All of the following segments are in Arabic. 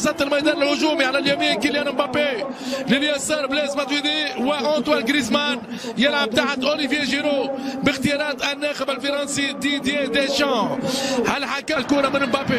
وسط الميدان الهجومي. على اليمين كيليان مبابي، لليسار بليز ماتويدي وأنطوان غريزمان يلعب تحت أوليفييه جيرو باختيارات الناخب الفرنسي ديدييه ديشان. هل حكى الكرة من مبابي؟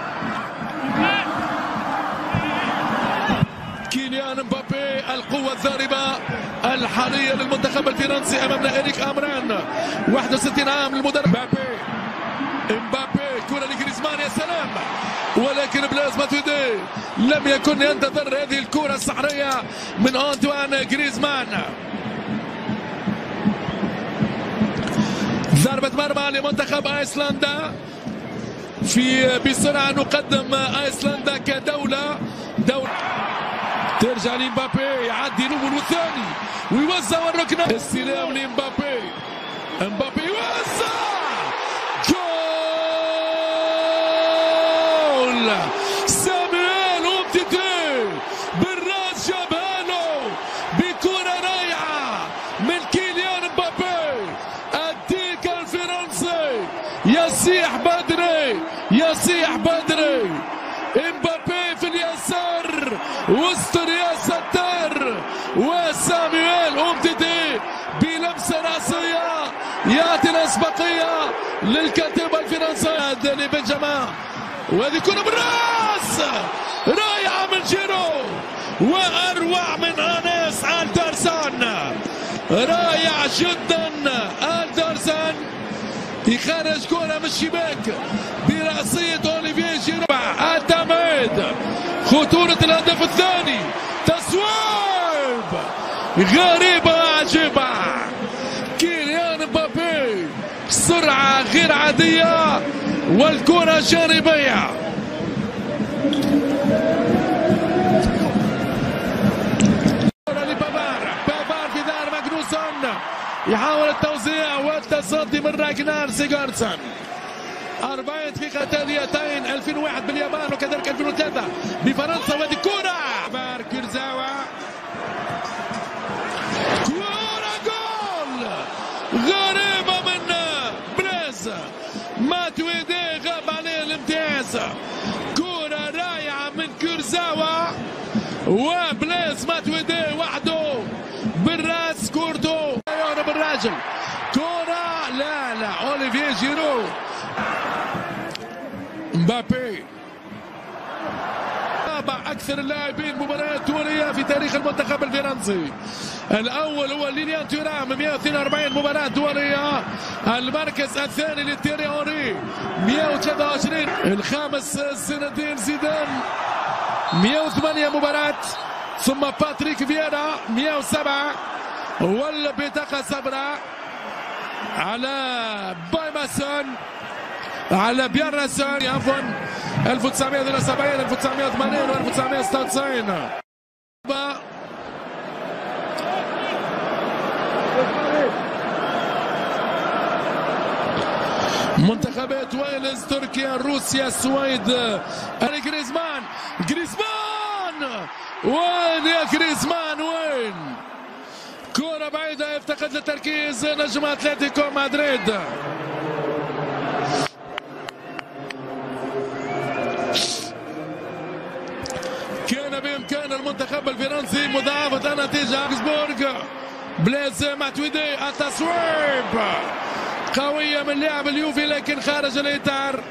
كيليان مبابي القوة الضاربة الحالية للمنتخب الفرنسي أمامنا إريك أمران 61 عام للمدرب. مبابي كرة لغريزمان، يا سلام، ولكن بلاز ماتويدي لم يكن ينتظر هذه الكرة السحرية من أنطوان غريزمان. ضربة مرمى لمنتخب أيسلندا. بسرعة نقدم أيسلندا كدولة ترجع لمبابي، يعدي نوبل والثاني ويوزع الركنة. استلام لمبابي، مبابي يوزع، جول! سامويل أومتيتي بالراس جابها له بكرة رائعة من كيليان مبابي. الديك الفرنسي يصيح بدري، يصيح بدري. مبابي في اليسار، وسط يا ستار، وسامويل أومتيتي بلمسة رأسية يعطي الأسبقية للكتيبة الفرنسية لبنجامان. وهذه كرة بالراس رائعة من جيرو وأروع من أنيس ألدرسان، رائع جدا. ألدرسان يخرج كرة من الشباك برأسية أوليفييه جيرو. التمهيد، خطورة الهدف الثاني، تصويب غريبة عجيبة. كيليان مبابي سرعة غير عادية والكرة جانبية. بافار في دار ماغنوسون يحاول التوزيع والتصدي من راجنار سيغارسون. 40 دقيقة تاليتين 2001 باليابان وكذلك 2003 بفرنسا. وهذه كرة بار كورزاوا، كرة جول غريبة من بليز ماتويدي، غاب عليه الامتياز. كرة رائعة من كورزاوا وبليز ماتويدي وحده بالراس، كورتو يهرب الراجل. كرة لا أوليفييه جيرو. مبابي أكثر اللاعبين مباريات دولية في تاريخ المنتخب الفرنسي. الأول هو ليليان تورام 142 مباراة دولية. المركز الثاني لتيري أونري 123. الخامس زين الدين زيدان 108 مباراة. ثم باتريك فييرا 107. والبطاقة صبرا على بايماسون، على بيارنسون عفوا 1972 1980 و 1996. منتخبات ويلز، تركيا، روسيا، السويد. غريزمان، وين يا غريزمان وين؟ كرة بعيدة يفتقد للتركيز نجم اتلتيكو مدريد. كان بإمكان المنتخب الفرنسي مضاعفة النتيجة. أكسبورغ، بليز ماتويدي، التصويب قوية من لاعب اليوفي لكن خارج الإطار.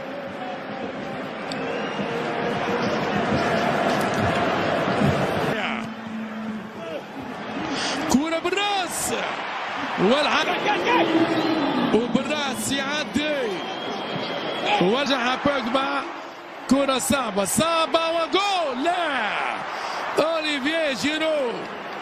كرة بالراس وبالراس يعدي وجهها بوجبا. كرة صعبة وجول. لا، أوليفييه جيرو.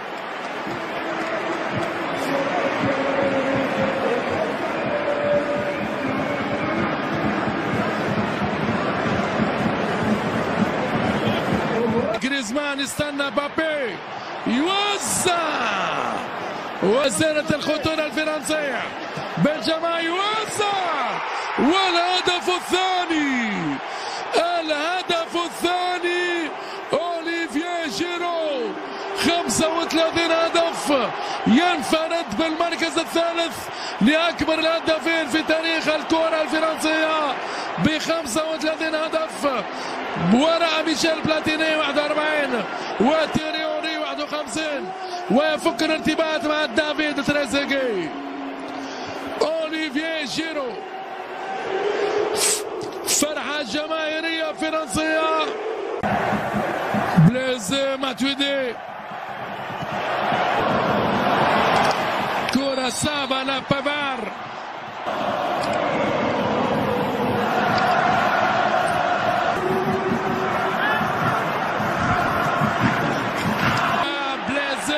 غريزمان يستنى مبابي يوزع، وزارة الخطورة الفرنسية بنجامان يوزع. والهدف الثاني، الهدف الثاني أوليفييه جيرو 35 هدف، ينفرد بالمركز الثالث لأكبر الهدافين في تاريخ الكرة الفرنسية ب 35 هدف. وراء ميشيل بلاتيني 41 وتيريوري 51 ويفك الارتباط مع دافيد تريزيجيه. اوليفييه جيرو، فرحة جماهيرية فرنسية. بليز ماتويدي، كرة صعبة لبافار. بليز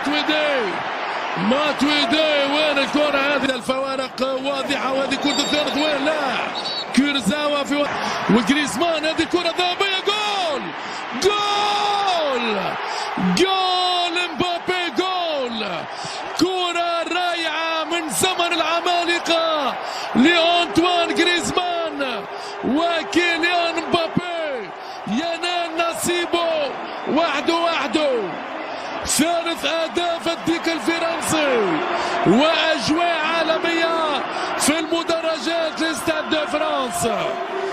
ماتويدي وين الكرة هذه؟ الفوارق واضحة، وهذه كرة الثالث وين؟ لا، كورزاوا في وجريزمان، هذه كرة ذهبية. جول جول جول امبابي، جول، كرة رائعة من زمن العمالقة لأنطوان جريزمان، وكيليان امبابي ينال نصيبه وحده. ثالث أهداف الديك الفرنسي، وأجواء عالمية في المدرجات لاستاد دو فرنسا.